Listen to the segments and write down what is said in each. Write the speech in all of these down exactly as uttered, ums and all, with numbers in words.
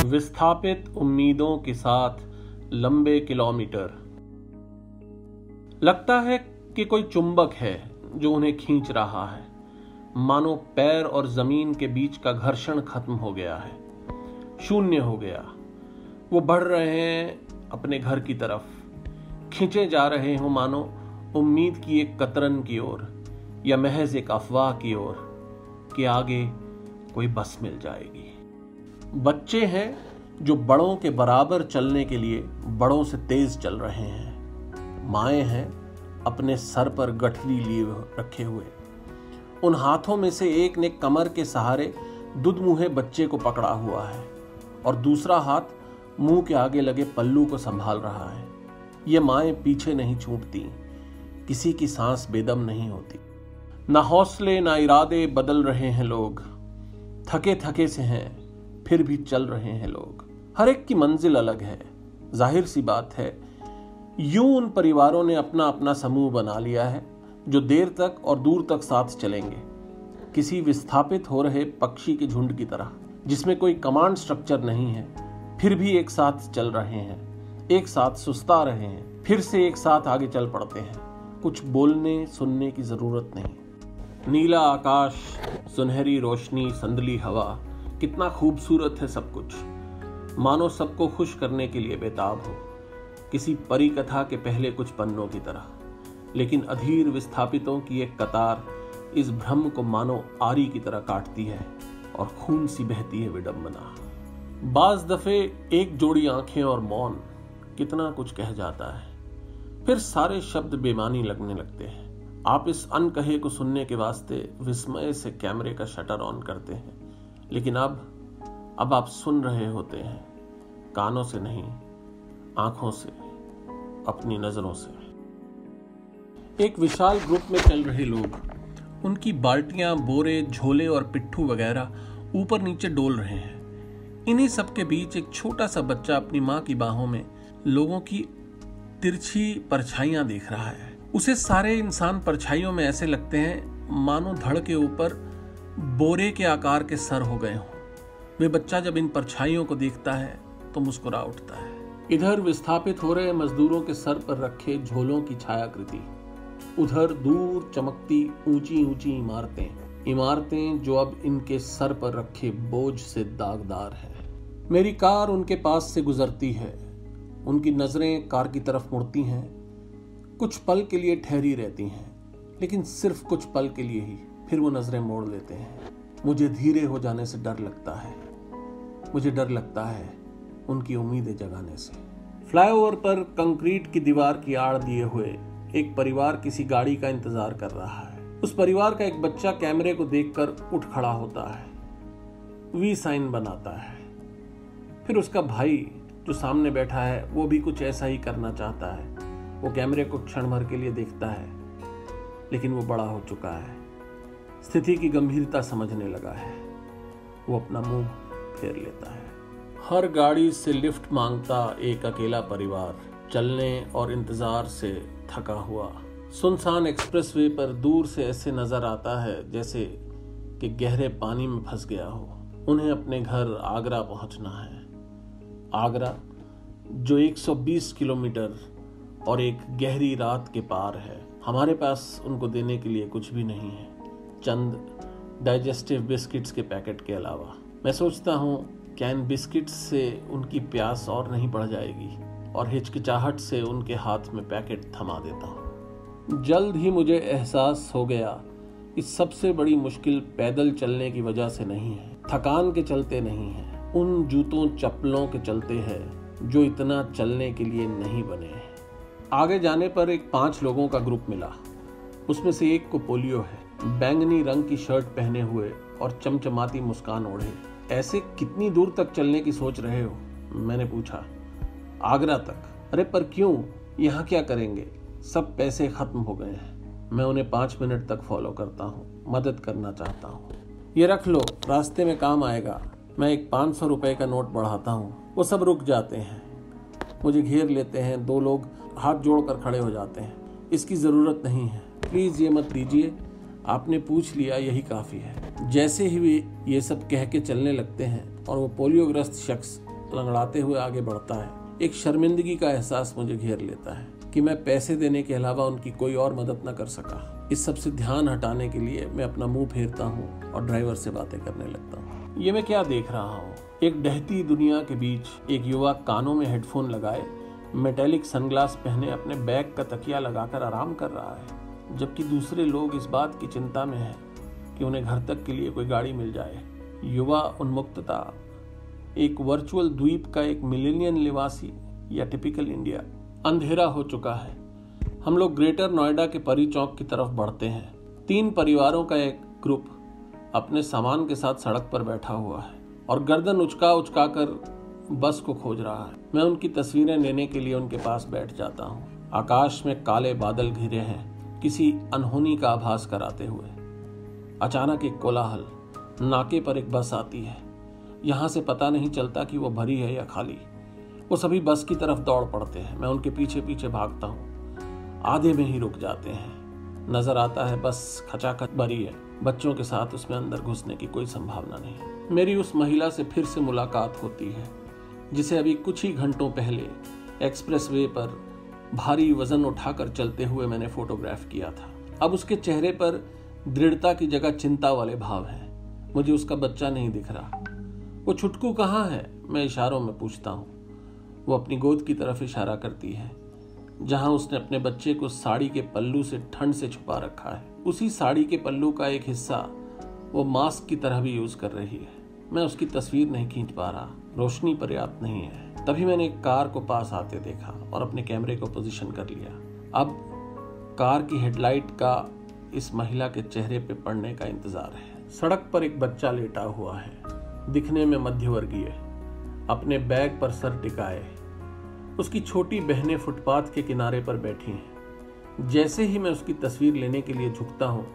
विस्थापित उम्मीदों के साथ लंबे किलोमीटर। लगता है कि कोई चुंबक है जो उन्हें खींच रहा है, मानो पैर और जमीन के बीच का घर्षण खत्म हो गया है, शून्य हो गया। वो बढ़ रहे हैं अपने घर की तरफ, खींचे जा रहे हो मानो उम्मीद की एक कतरन की ओर या महज एक अफवाह की ओर कि आगे कोई बस मिल जाएगी। बच्चे हैं जो बड़ों के बराबर चलने के लिए बड़ों से तेज चल रहे हैं। माएँ हैं अपने सर पर गठरी लिए रखे हुए। उन हाथों में से एक ने कमर के सहारे दुधमुहे बच्चे को पकड़ा हुआ है और दूसरा हाथ मुंह के आगे लगे पल्लू को संभाल रहा है। ये माएँ पीछे नहीं छूटती, किसी की सांस बेदम नहीं होती। ना हौसले ना इरादे बदल रहे हैं लोग, थके थके से हैं फिर भी चल रहे हैं लोग। हर एक की मंजिल अलग है। जाहिर सी बात है, यूं उन परिवारों ने अपना अपना समूह बना लिया है जो देर तक और दूर तक साथ चलेंगे, किसी विस्थापित हो रहे पक्षी के झुंड की तरह, जिसमें कोई कमांड स्ट्रक्चर नहीं है, फिर भी एक साथ चल रहे हैं, एक साथ सुस्ता रहे हैं, फिर से एक साथ आगे चल पड़ते हैं। कुछ बोलने सुनने की जरूरत नहीं। नीला आकाश, सुनहरी रोशनी, संदली हवा, कितना खूबसूरत है सब कुछ, मानो सबको खुश करने के लिए बेताब हो, किसी परी कथा के पहले कुछ पन्नों की तरह। लेकिन अधीर विस्थापितों की एक कतार इस भ्रम को मानो आरी की तरह काटती है और खून सी बहती है विडंबना। बाज दफे एक जोड़ी आंखें और मौन कितना कुछ कह जाता है, फिर सारे शब्द बेमानी लगने लगते हैं। आप इस अनकहे को सुनने के वास्ते विस्मय से कैमरे का शटर ऑन करते हैं, लेकिन अब अब आप सुन रहे होते हैं, कानों से नहीं, आंखों से, अपनी नजरों से। एक विशाल ग्रुप में चल रहे लोग, उनकी बाल्टियां, बोरे, झोले और पिट्ठू वगैरह ऊपर नीचे डोल रहे हैं। इन्हीं सब के बीच एक छोटा सा बच्चा अपनी माँ की बाहों में लोगों की तिरछी परछाइयां देख रहा है। उसे सारे इंसान परछाइयों में ऐसे लगते हैं मानो धड़ के ऊपर बोरे के आकार के सर हो गए हों। वे बच्चा जब इन परछाइयों को देखता है तो मुस्कुरा उठता है। इधर विस्थापित हो रहे मजदूरों के सर पर रखे झोलों की छायाकृति, उधर दूर चमकती ऊंची ऊंची इमारतें इमारतें जो अब इनके सर पर रखे बोझ से दागदार है। मेरी कार उनके पास से गुजरती है, उनकी नजरें कार की तरफ मुड़ती हैं, कुछ पल के लिए ठहरी रहती हैं, लेकिन सिर्फ कुछ पल के लिए ही, फिर वो नजरें मोड़ लेते हैं। मुझे धीरे हो जाने से डर लगता है, मुझे डर लगता है उनकी उम्मीदें जगाने से। फ्लाईओवर पर कंक्रीट की दीवार की आड़ दिए हुए एक परिवार किसी गाड़ी का इंतजार कर रहा है। उस परिवार का एक बच्चा कैमरे को देखकर उठ खड़ा होता है, वी साइन बनाता है। फिर उसका भाई जो सामने बैठा है वो भी कुछ ऐसा ही करना चाहता है। वो कैमरे को क्षण भर के लिए देखता है, लेकिन वो बड़ा हो चुका है, स्थिति की गंभीरता समझने लगा है। वो अपना मुंह फेर लेता है। हर गाड़ी से लिफ्ट मांगता एक अकेला परिवार, चलने और इंतजार से थका हुआ। सुनसान एक्सप्रेसवे पर दूर से ऐसे नजर आता है जैसे कि गहरे पानी में फंस गया हो। उन्हें अपने घर आगरा पहुंचना है। आगरा जो एक सौ बीस किलोमीटर और एक गहरी रात के पार है। हमारे पास उनको देने के लिए कुछ भी नहीं है, चंद डाइजेस्टिव बिस्किट्स के पैकेट के अलावा। मैं सोचता हूँ क्या इन बिस्किट्स से उनकी प्यास और नहीं बढ़ जाएगी, और हिचकिचाहट से उनके हाथ में पैकेट थमा देता हूँ। जल्द ही मुझे एहसास हो गया इस सबसे बड़ी मुश्किल पैदल चलने की वजह से नहीं है, थकान के चलते नहीं है, उन जूतों चप्पलों के चलते है जो इतना चलने के लिए नहीं बने हैं। आगे जाने पर एक पांच लोगों का ग्रुप मिला। उसमें से एक को पोलियो है, बैंगनी रंग की शर्ट पहने हुए और चमचमाती मुस्कान ओढ़े। ऐसे कितनी दूर तक चलने की सोच रहे हो? मैंने पूछा। आगरा तक। अरे पर क्यों? यहाँ क्या करेंगे? सब पैसे खत्म हो गए हैं। मैं उन्हें पाँच मिनट तक फॉलो करता हूँ, मदद करना चाहता हूँ। ये रख लो, रास्ते में काम आएगा। मैं एक पाँच सौ रुपये का नोट बढ़ाता हूँ। वो सब रुक जाते हैं, मुझे घेर लेते हैं। दो लोग हाथ जोड़कर खड़े हो जाते हैं। इसकी ज़रूरत नहीं है, प्लीज़ ये मत लीजिए, आपने पूछ लिया यही काफ़ी है। जैसे ही वे ये सब कह के चलने लगते हैं और वो पोलियोग्रस्त शख्स लंगड़ाते हुए आगे बढ़ता है, एक शर्मिंदगी का एहसास मुझे घेर लेता है कि मैं पैसे देने के अलावा उनकी कोई और मदद न कर सका। इस सब से ध्यान हटाने के लिए मैं अपना मुंह फेरता हूँ और ड्राइवर से बातें करने लगता हूँ। ये मैं क्या देख रहा हूँ? एक ढहती दुनिया के बीच एक युवा कानों में हेडफोन लगाए, मेटेलिक सनग्लास पहने अपने बैग का तकिया लगाकर आराम कर रहा है, जबकि दूसरे लोग इस बात की चिंता में हैं कि उन्हें घर तक के लिए कोई गाड़ी मिल जाए। युवा उन्मुक्तता एक वर्चुअल द्वीप का एक मिलेनियन निवासी या टिपिकल इंडिया। अंधेरा हो चुका है। हम लोग ग्रेटर नोएडा के परी चौक की तरफ बढ़ते हैं। तीन परिवारों का एक ग्रुप अपने सामान के साथ सड़क पर बैठा हुआ है और गर्दन उचका उचका कर बस को खोज रहा है। मैं उनकी तस्वीरें लेने के लिए उनके पास बैठ जाता हूँ। आकाश में काले बादल घिरे हैं, किसी अनहोनी का आभास कराते हुए। अचानक एक कोलाहल, नाके पर एक बस आती है। यहाँ से पता नहीं चलता कि वो भरी है या खाली। वो सभी बस की तरफ दौड़ पड़ते हैं। मैं उनके पीछे पीछे भागता हूँ। आधे में ही रुक जाते हैं। नजर आता है बस खचाखच भरी है। बच्चों के साथ उसमें अंदर घुसने की कोई संभावना नहीं। मेरी उस महिला से फिर से मुलाकात होती है जिसे अभी कुछ ही घंटों पहले एक्सप्रेसवे पर भारी वजन उठाकर चलते हुए मैंने फोटोग्राफ किया था। अब उसके चेहरे पर दृढ़ता की जगह चिंता वाले भाव हैं। मुझे उसका बच्चा नहीं दिख रहा। वो छुटकू कहाँ है? मैं इशारों में पूछता हूँ। वो अपनी गोद की तरफ इशारा करती है, जहां उसने अपने बच्चे को साड़ी के पल्लू से ठंड से छुपा रखा है। उसी साड़ी के पल्लू का एक हिस्सा वो मास्क की तरह भी यूज कर रही है। मैं उसकी तस्वीर नहीं खींच पा रहा, रोशनी पर्याप्त नहीं है। तभी मैंने एक कार को पास आते देखा और अपने कैमरे को पोजीशन कर लिया। अब कार की हेडलाइट का इस महिला के चेहरे पे पड़ने का इंतजार है। सड़क पर एक बच्चा लेटा हुआ है, दिखने में मध्यवर्गीय, अपने बैग पर सर टिकाए। उसकी छोटी बहनें फुटपाथ के किनारे पर बैठी हैं। जैसे ही मैं उसकी तस्वीर लेने के लिए झुकता हूँ,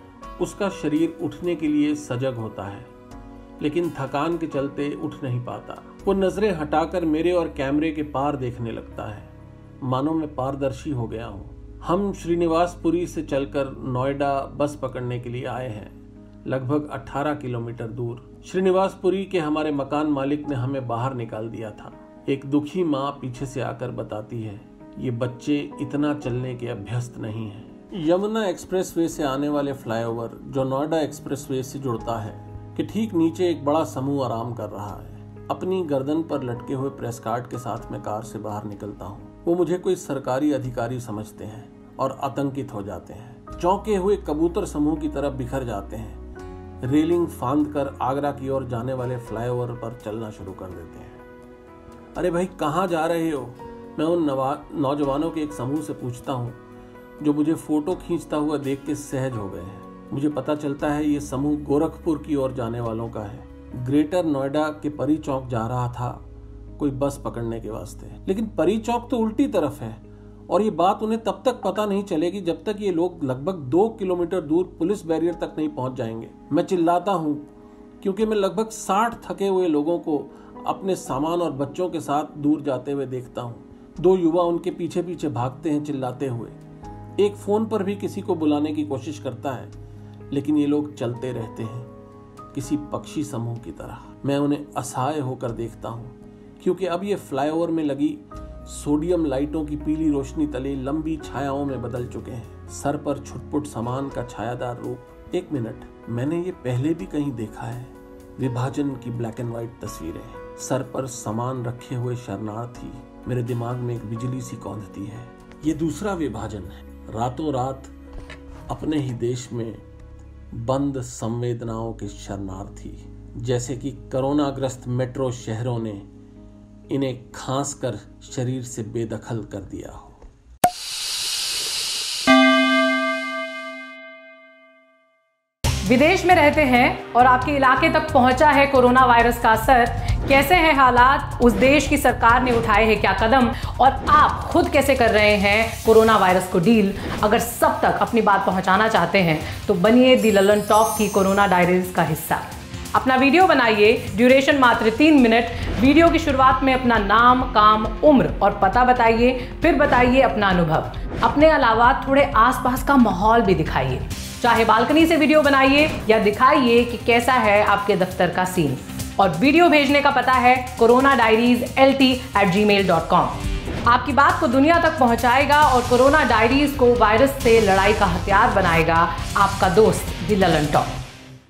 उसका शरीर उठने के लिए सजग होता है, लेकिन थकान के चलते उठ नहीं पाता। वो नजरें हटाकर मेरे और कैमरे के पार देखने लगता है, मानो मैं पारदर्शी हो गया हूँ। हम श्रीनिवासपुरी से चलकर नोएडा बस पकड़ने के लिए आए हैं, लगभग अठारह किलोमीटर दूर। श्रीनिवासपुरी के हमारे मकान मालिक ने हमें बाहर निकाल दिया था। एक दुखी माँ पीछे से आकर बताती है, ये बच्चे इतना चलने के अभ्यस्त नहीं हैं। यमुना एक्सप्रेसवे से आने वाले फ्लाईओवर जो नोएडा एक्सप्रेसवे से जुड़ता है कि ठीक नीचे एक बड़ा समूह आराम कर रहा है। अपनी गर्दन पर लटके हुए प्रेस कार्ड के साथ मैं कार से बाहर निकलता हूँ। वो मुझे कोई सरकारी अधिकारी समझते हैं और आतंकित हो जाते हैं। चौंके हुए कबूतर समूह की तरफ बिखर जाते हैं। रेलिंग फांद कर आगरा की ओर जाने वाले फ्लाईओवर पर चलना शुरू कर देते हैं। अरे भाई, कहाँ जा रहे हो? मैं उन नौजवानों के एक समूह से पूछता हूँ, जो मुझे फोटो खींचता हुआ देख के सहज हो गए हैं। मुझे पता चलता है ये समूह गोरखपुर की ओर जाने वालों का है। ग्रेटर नोएडा के परी चौक जा रहा था कोई बस पकड़ने के वास्ते, लेकिन परी चौक तो उल्टी तरफ है और ये बात उन्हें तब तक पता नहीं चलेगी जब तक ये लोग लगभग दो किलोमीटर दूर पुलिस बैरियर तक नहीं पहुंच जाएंगे। मैं चिल्लाता हूं क्योंकि मैं लगभग साठ थके हुए लोगों को अपने सामान और बच्चों के साथ दूर जाते हुए देखता हूं। दो युवा उनके पीछे पीछे भागते हैं चिल्लाते हुए। एक फोन पर भी किसी को बुलाने की कोशिश करता है, लेकिन ये लोग चलते रहते हैं किसी पक्षी समूह की तरह। मैं उन्हें असहाय होकर देखता हूँ, क्योंकि अब ये फ्लाईओवर में लगी सोडियम लाइटों की पीली रोशनी तले लंबी छायाओं में बदल चुके हैं। सर पर छुटपुट सामान का छायादार रूप। एक मिनट, मैंने ये पहले भी कहीं देखा है। विभाजन की ब्लैक एंड व्हाइट तस्वीरें, सर पर सामान रखे हुए शरणार्थी। मेरे दिमाग में एक बिजली सी कौंधती है। ये दूसरा विभाजन है। रातों रात अपने ही देश में बंद संवेदनाओं के शरणार्थी, जैसे कि कोरोनाग्रस्त मेट्रो शहरों ने इन्हें खांस कर शरीर से बेदखल कर दिया हो। विदेश में रहते हैं और आपके इलाके तक पहुंचा है कोरोना वायरस का असर। कैसे हैं हालात, उस देश की सरकार ने उठाए हैं क्या कदम, और आप खुद कैसे कर रहे हैं कोरोना वायरस को डील। अगर सब तक अपनी बात पहुंचाना चाहते हैं तो बनिए दी लल्लनटॉप की कोरोना डायरीज का हिस्सा। अपना वीडियो बनाइए, ड्यूरेशन मात्र तीन मिनट। वीडियो की शुरुआत में अपना नाम, काम, उम्र और पता बताइए, फिर बताइए अपना अनुभव। अपने अलावा थोड़े आसपास का माहौल भी दिखाइए। चाहे बालकनी से वीडियो बनाइए या दिखाइए कि कैसा है आपके दफ्तर का सीन। और वीडियो भेजने का पता है corona diaries L T at gmail dot com. आपकी बात को दुनिया तक पहुंचाएगा और कोरोना डायरीज को वायरस से लड़ाई का हथियार बनाएगा आपका दोस्त द लल्लनटॉप।